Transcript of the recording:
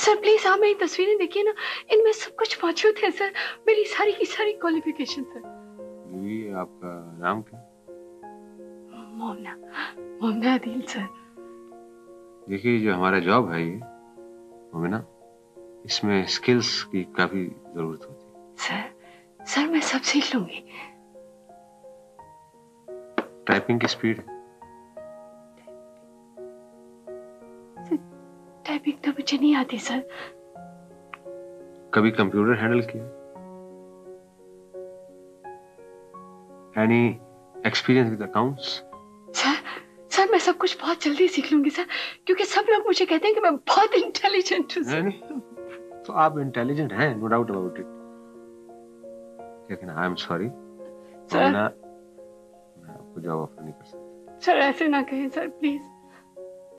Sir please आप मेरी तस्वीरें देखिए ना, इनमें सब कुछ मौजूद है सर, मेरी सारी की सारी क्वालिफिकेशन सर। ये आपका नाम क्या? मोमना, मोमना आदिल सर। देखिए जो हमारा जॉब है ये मोमिना, इसमें स्किल्स की काफी जरूरत होती है। सर मैं सब सीख लूंगी। टाइपिंग की स्पीड है? टाइपिंग तो मुझे नहीं आती सर। कभी कंप्यूटर हैंडल किया? Any experience with accounts? Sir मैं सब कुछ बहुत जल्दी सीख लूंगी सर, क्योंकि सब लोग मुझे कहते हैं कि मैं बहुत इंटेलिजेंट हूँ सर। तो आप इंटेलिजेंट हैं, नो डाउट अबाउट इट, लेकिन आई एम सॉरी सर, मैं आपको जॉब ऑफर नहीं कर सकता। सर ऐसे ना कहें सर प्लीज।